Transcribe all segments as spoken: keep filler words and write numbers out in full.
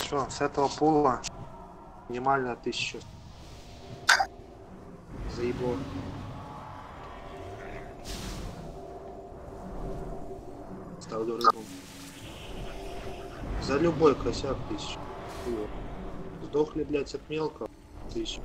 Все, с этого пула минимально тысячу. Заебло. Ставлю рыбу. За любой косяк тысячу. Сдохли, блядь, от мелкого. Тысячу.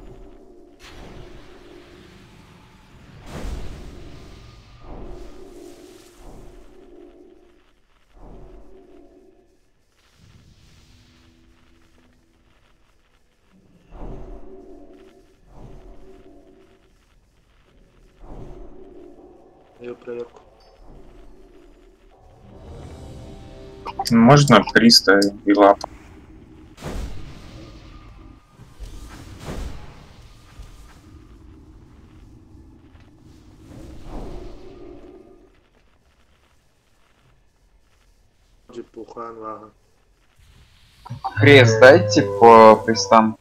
Даю проверку. Можно триста и лап. Пухан, вага. Крест дайте по крестам.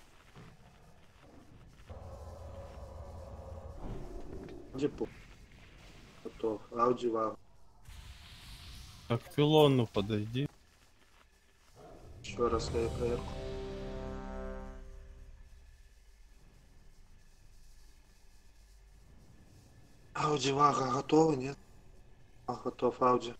Джипу. Готов. Ауди, вага. Так, к пилону подойди. Еще раз даю проверку. Ауди, вага, готовы, нет? А, готов, Ауди.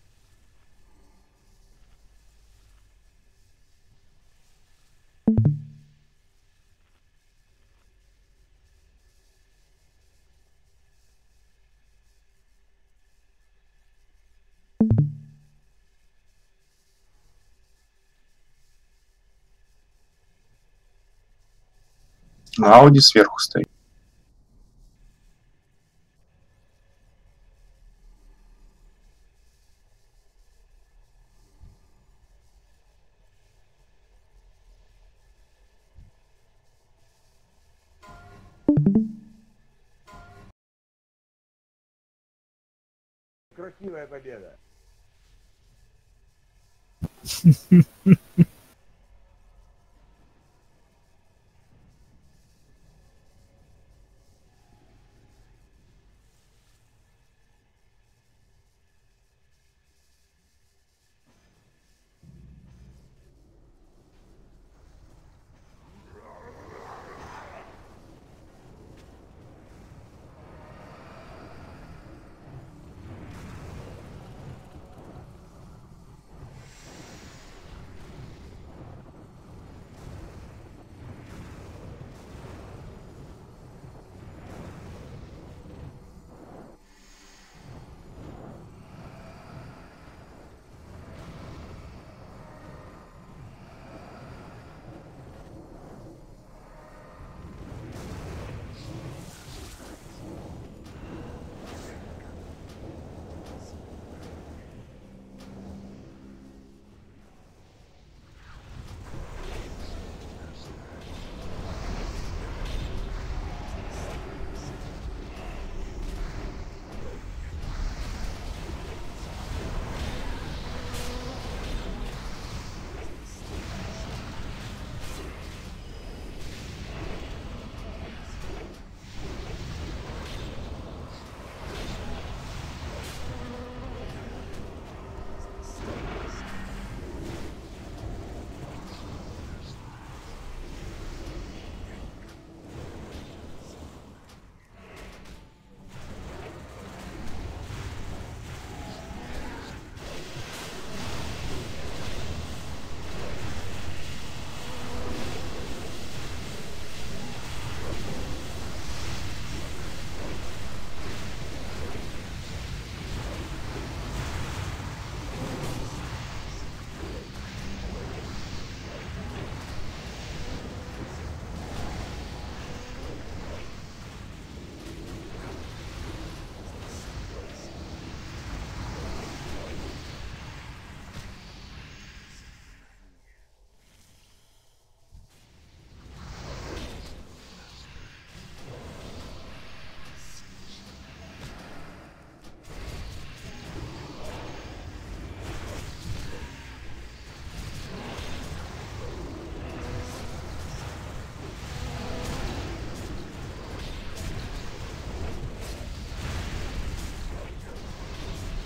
На Ауди сверху стоит. Красивая победа.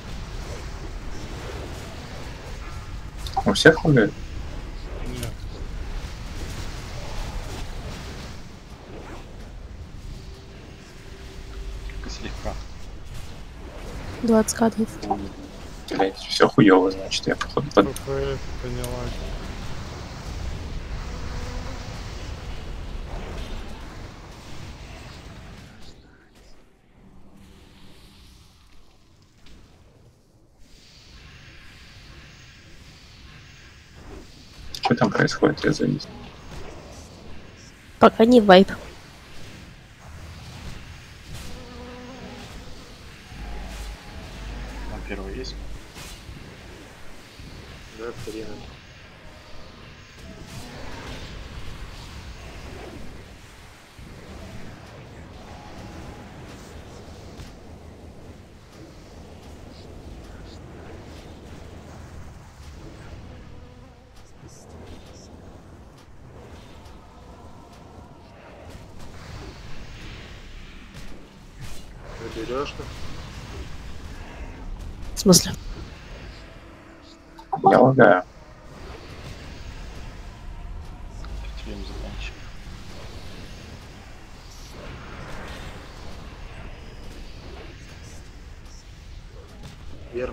У всех лагает? Нет. двадцать кадров. Блять, все хуёво, значит, я походу под... ПП, поняла. Что там происходит, я завис. Пока не вайп. На первый есть. Да, Карина. Берешь? В смысле? Я лагаю. Фильм заканчиваем. Вверх.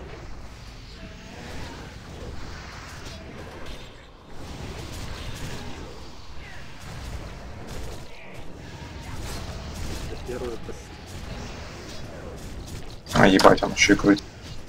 Первый. А, ебать, он еще и крутит.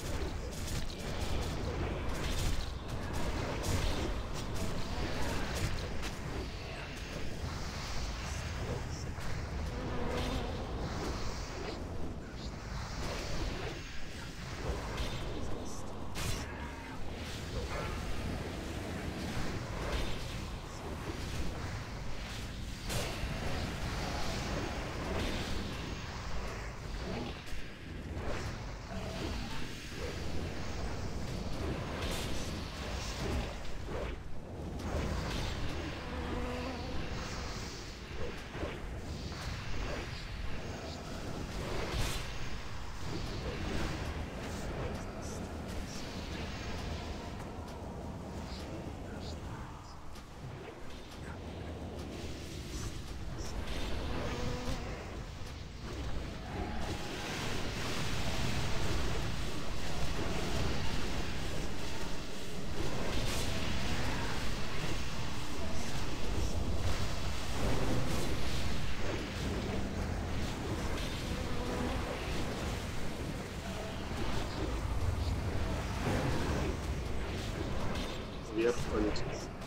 Вверх полетел.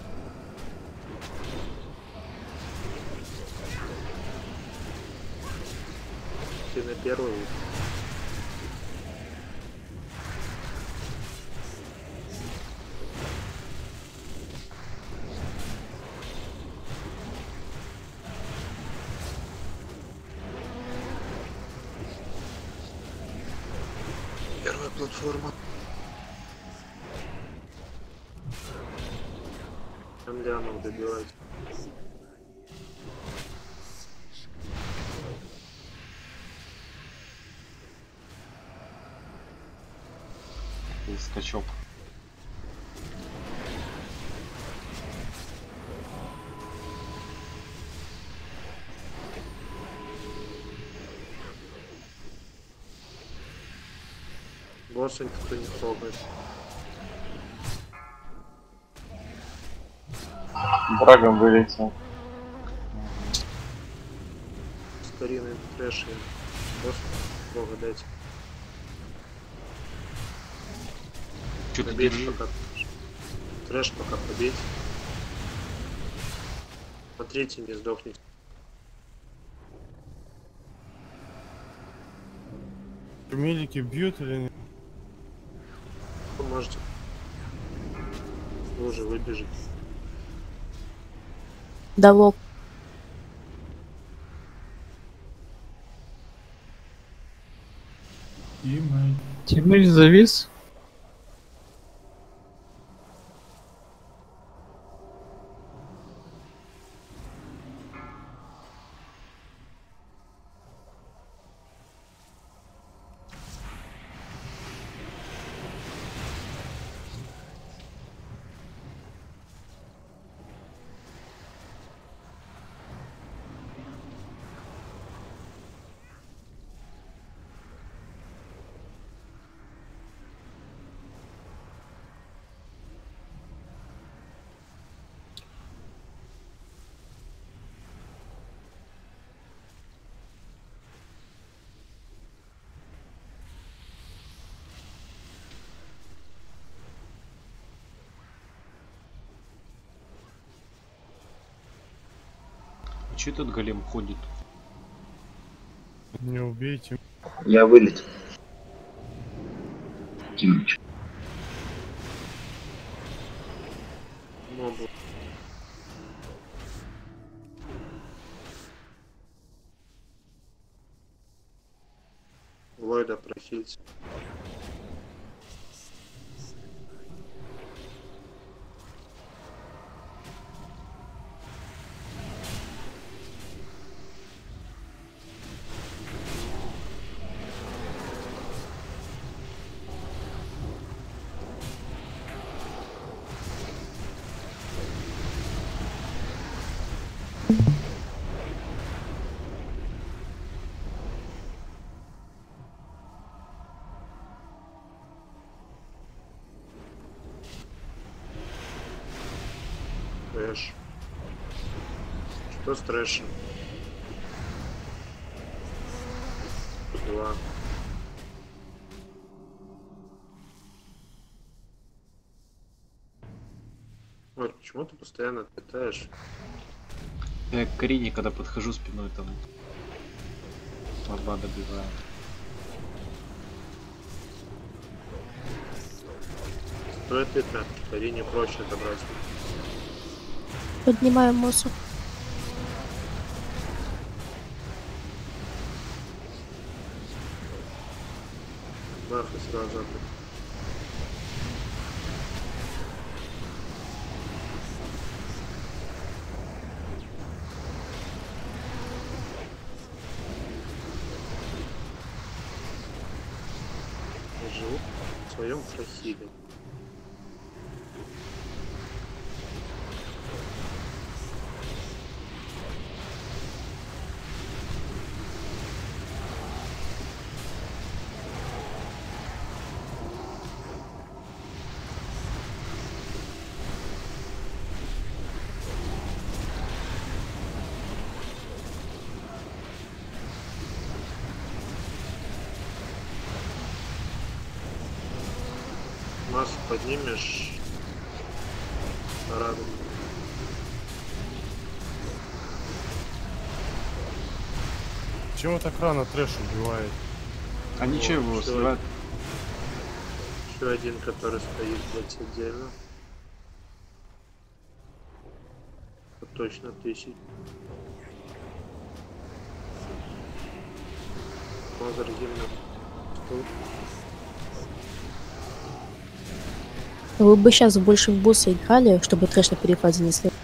Ты на первый. Первая платформа. Там лямов добивать. И скачок. Босса никто не трогает. Драгон вылетел. Старинный трэш. Босс бога дайте. Что ты Побейте держи? пока. Трэш пока побейте. По третьей не сдохнет. Мелики бьют или нет? Вы можете. Вы уже выбежите. Давок. Тимыч завис. Че этот голем ходит? Не убейте. Я вылетел. Кинуть. Мобу. Ллойда прохильца. Трэш. Что с трэшем? Два. Ой, почему ты постоянно питаешь? Я к Карине, когда подхожу спиной, там лоба добиваю. Стоит видно, Карине проще отобрать. Поднимаю мусор. Бах и сразу. Я живу в своем красиве. Массу поднимешь, радует. Чего так рано трэш убивает? А ничего его всё. сливают. Еще один, который стоит блядь, отдельно. Это точно тысяч. Мазер гимна. Стул. Вы бы сейчас больше в босса играли, чтобы трэш на перефазе не слил.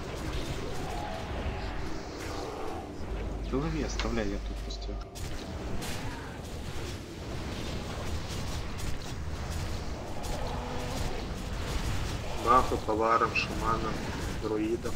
В голове оставляй, я тут пустил. Бафы, поваром, шаманом, друидом.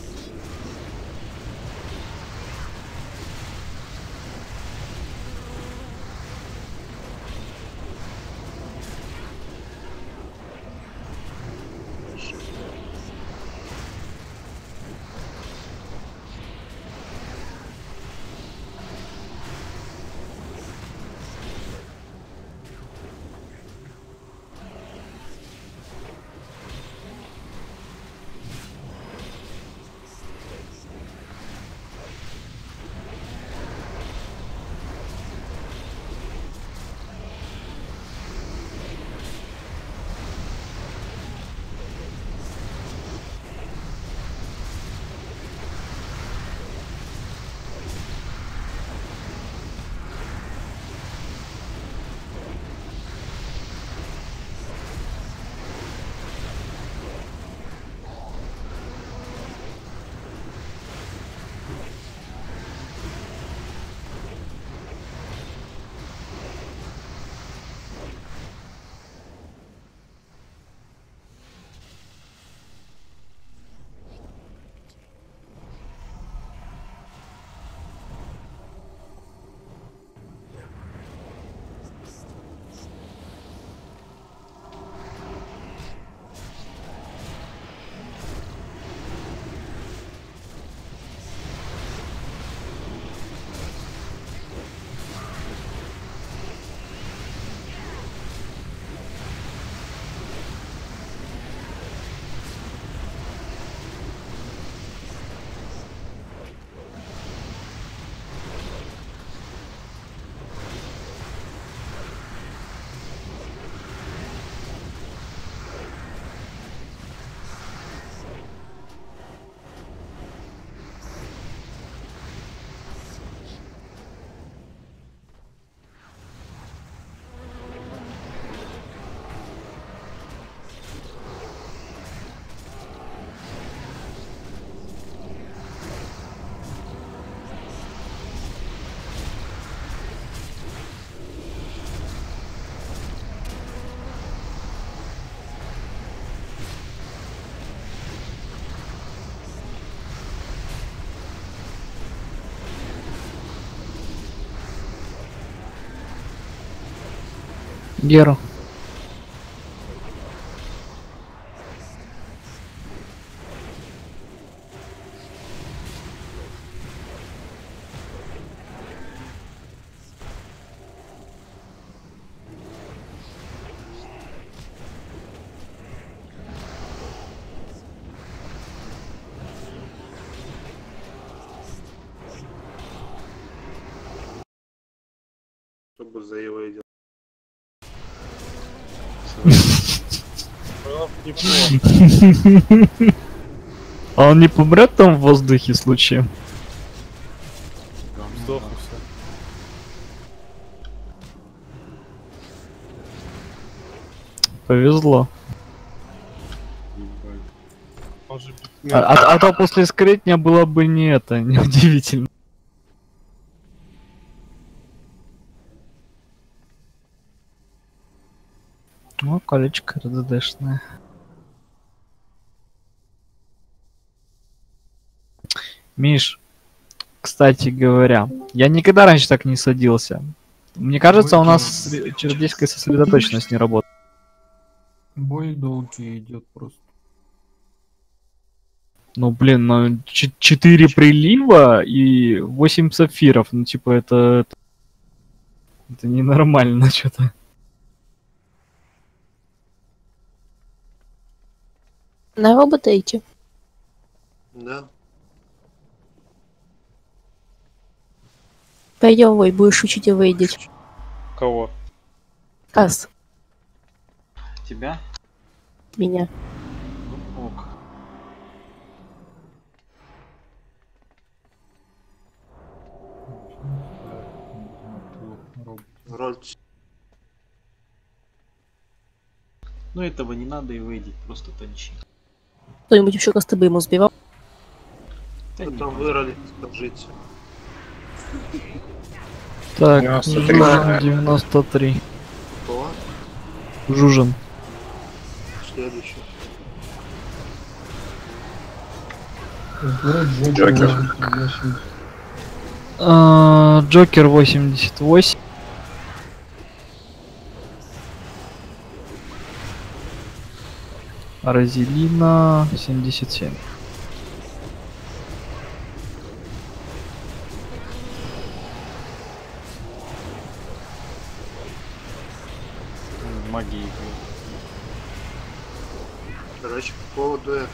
Геру. Чтобы за его идет. Неплохо. А он не помрет там в воздухе случаем? Сдохнулся. Повезло. Он же А, а- а то после скрытня было бы не это, неудивительно. Ну, колечко РДДшное. Миш, кстати говоря, я никогда раньше так не садился. Мне кажется, у нас сре- чародейская сосредоточенность не работает. Бой долгий идет просто. Ну, блин, ну ч- четыре прилива и восемь сапфиров. Ну, типа, это... Это, это ненормально что-то. На робота идти. Да. Пойдем, Вой, будешь учить его идти. Кого? Ас, Тебя? меня. Ну, ок. Роль. Ну этого не надо и выйдет, просто танчи. Кто-нибудь еще раз тобой ему сбивал? Да не Потом надо. вырали, скажите. Так, девяносто три. Жужин девяносто три. Кто? Жужин. Следующий. Джокер. А, Джокер восемьдесят восемь. Розелина семьдесят семь. Магии. Короче, по поводу этого.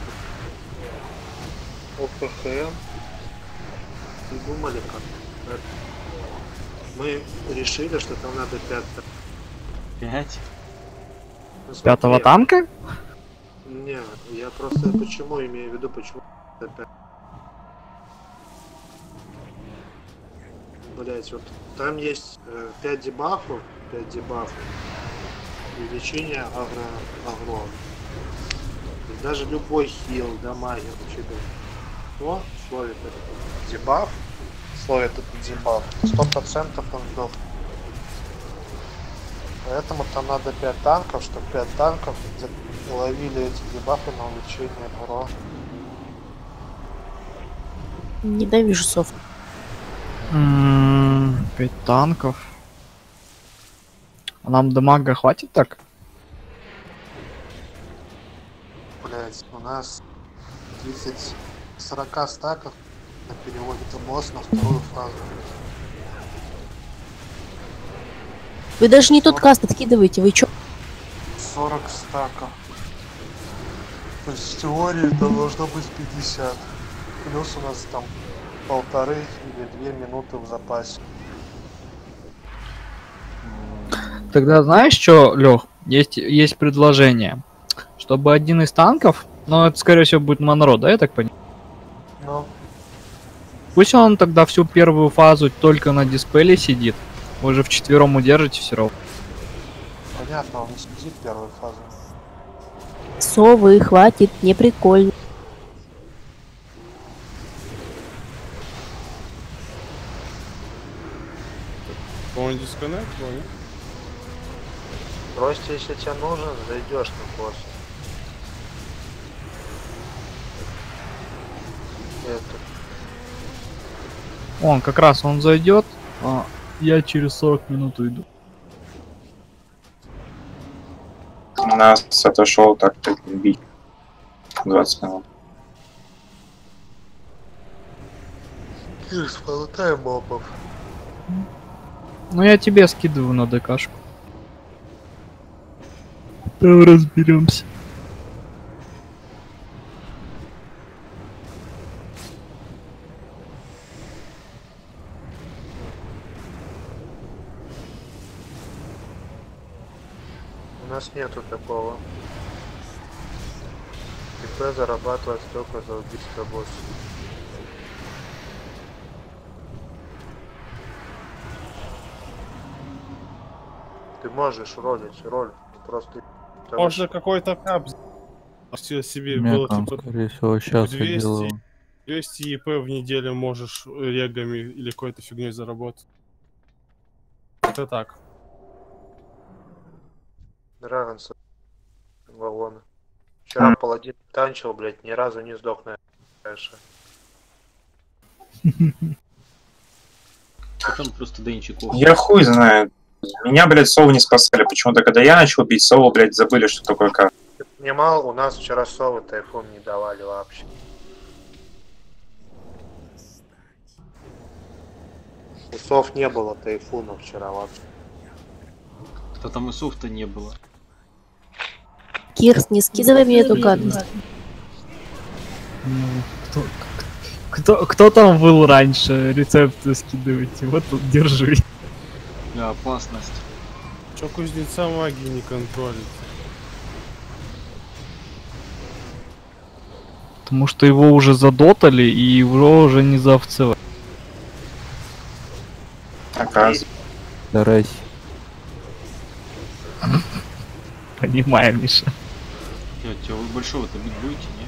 ОПХМ. Не думали как? Это. Мы решили, что там надо пятого. Пять? Ну, смотри, Пятого танка? Не, я просто почему имею в виду, почему это пять. Блять, вот там есть э, пять дебафов, пять дебафов. И лечение агро, агро. То есть даже любой хил, дамагер, вообще кто словит этот дебаф, словит этот дебаф, сто процентов он сдох. Поэтому там надо пять танков, чтобы пять танков ловили эти дебафы на улучшение агро. Ненавижу сов. М, Пять танков. А нам дамага хватит так? Блять, у нас тридцать сорок стаков на переводе босс на вторую фазу. Вы даже не тот каст откидываете, вы чё? сорок стаков. То есть в теории это должно быть пятьдесят. Плюс у нас там полторы или две минуты в запасе. Тогда знаешь что, Лех? Есть, есть предложение. Чтобы один из танков, но это скорее всего будет Монро, да, я так понимаю? Ну, Пусть он тогда всю первую фазу только на диспеле сидит. Вы же вчетвером удержите все равно. понятно, он не сидит первую фазу. Совы, хватит, не прикольно. Он дисконнект, понял? Просто если тебе нужен, зайдешь на босса. Это. Он как раз он зайдет, а я через сорок минут уйду. нас отошел так бить двадцать минут. Кирс, полутай мобов. Ну я тебе скидываю на ДКшку. Там разберемся. У нас нету такого. ТП зарабатывать только за убийство босса. Ты можешь ролить роль, просто... потому Можно что- какой-то кап сделать себе У меня было там, типа скорее всего, сейчас я двести. делаю. двести ЕП в неделю можешь регами или какой-то фигней заработать. Это так. Драгонса вагоны. Вчера паладин танчил, блядь, ни разу не сдох на Эше. Потом просто Денчиков. Я хуй знаю. Меня, блядь, совы не спасали. Почему-то, когда я начал бить сову, блядь, забыли, что такое как. Понимал, у нас вчера совы тайфун не давали вообще. У сов не было тайфуна вчера вообще. Да там и софта не было. Кирс, не скидывай мне эту гадость. Ну, кто, кто, кто там был раньше? Рецепты скидывайте. Вот тут держи. Да, опасность. Чё кузнеца магии не контролит? Потому что его уже задотали и его уже не заовцевать. Оказывается. Старайся. Понимаю, Миша. Тетя, вы большого-то бить будете, не?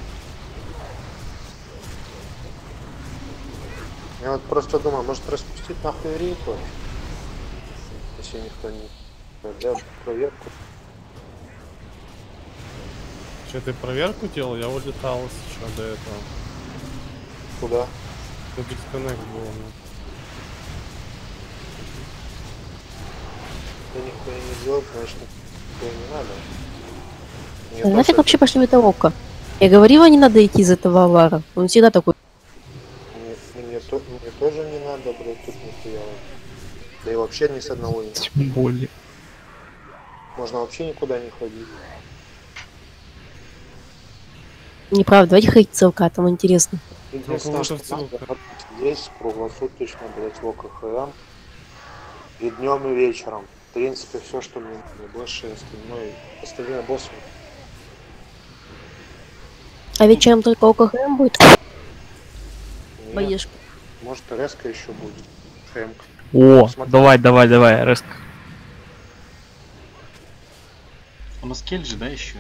Я вот просто думаю, может распустить нахуй рейку? Если никто не... Для проверку. Че, ты проверку делал? Я улетал сейчас до этого. Куда? Тут дисконнект был. ну. Я нихуя не делал, значит нихуя не надо. Мне Да то, нафиг что вообще пошли в это око. Я говорила, не надо идти из этого авара. Он всегда такой. Мне, мне, то- мне тоже не надо, блядь, тут нихуя. Да и вообще ни с одного не. Тем более. Можно вообще никуда не ходить. Неправда, давайте ходить целка, там интересно. Единственное, кому-то что в целом, надо здесь круглосуточно, блядь, в ОКХМ. И днем, и вечером. В принципе, все, что мне надо. Больше остальное. Остальные боссы. А вечером только ОКХМ будет? Нет, Боешка. может, резко еще будет. Хэмк. О, Смотри. давай, давай, давай, Реск. У нас Кель же, да, еще?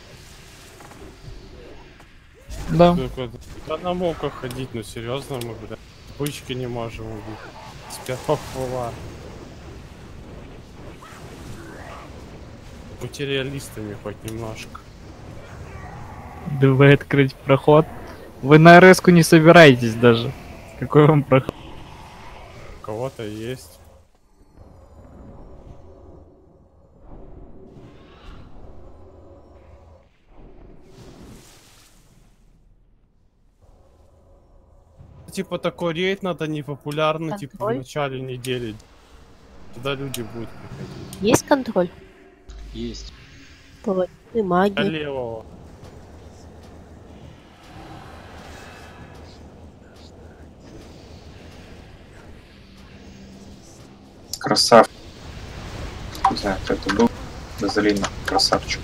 Да. Какой-то- Да на моках ходить, ну серьезно мы, блядь. Бычки не можем убить. С первого фула. Будьте реалистами хоть немножко. Давай открыть проход. Вы на Реску не собираетесь даже. Какой вам проход? У кого-то есть. Типа такой рейд надо непопулярный, типа в Контроль? начале недели. Туда люди будут приходить. Есть контроль? Есть. Паладины, До маги. левого. Красав. Не знаю, кто это был. Газолина. Красавчик.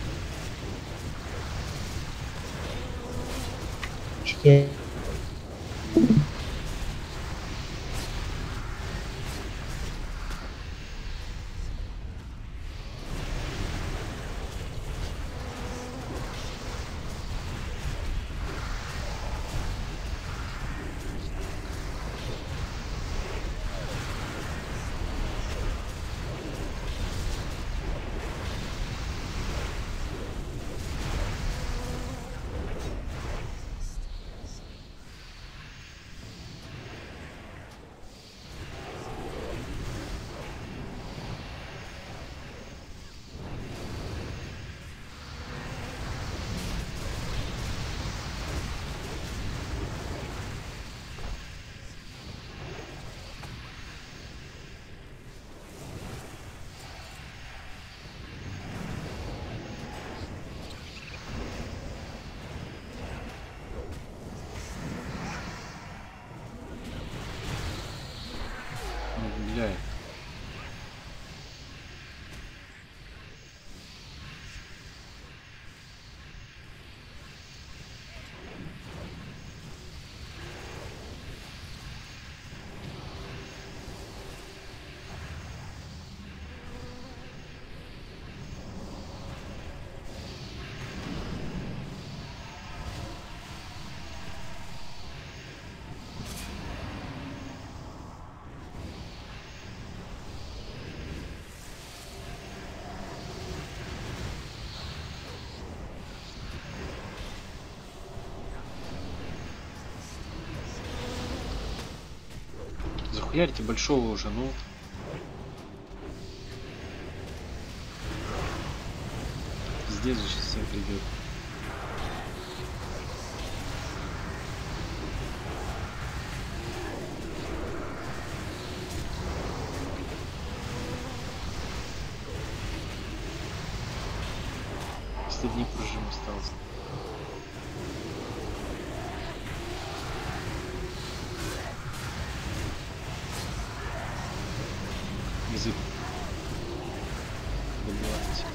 Нахуярите большого уже, ну. Пиздец же сейчас всем придет. Последний пружин остался. Язык. Добивайте.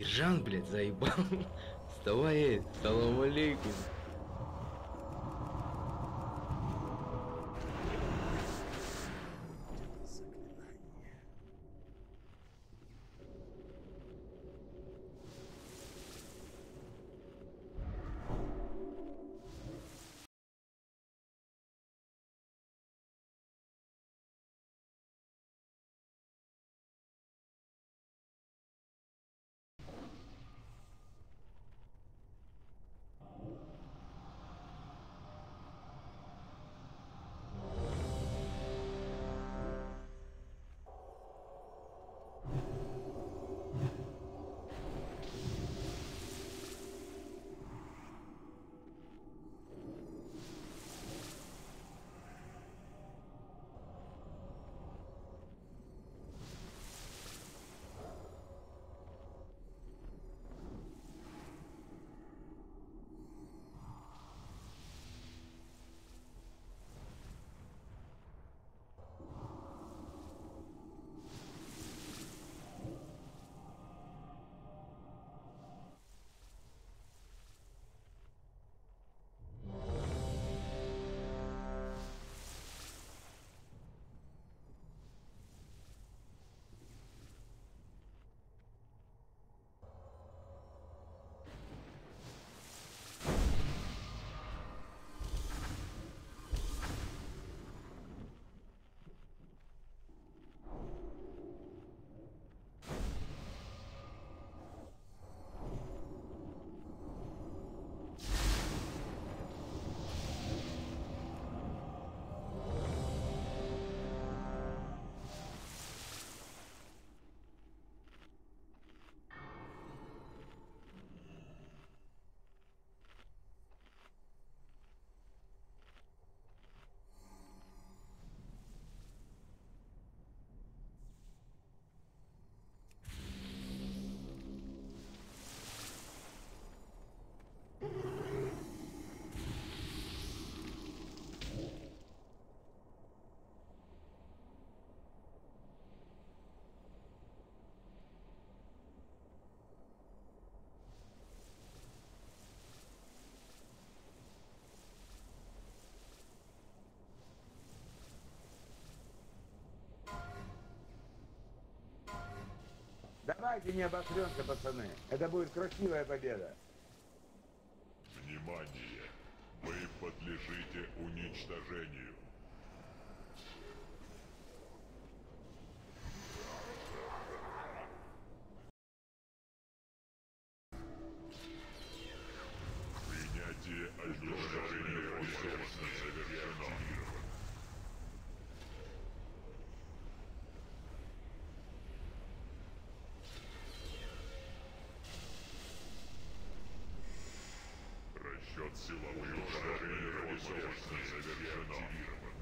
Жан, блядь, заебал. Вставай, эй, салам алейкум. Давайте не обосремся, пацаны. Это будет красивая победа. Внимание! Вы подлежите уничтожению. Принятие уничтожения ресурсов завершено. Расчет силовых ударов завершено.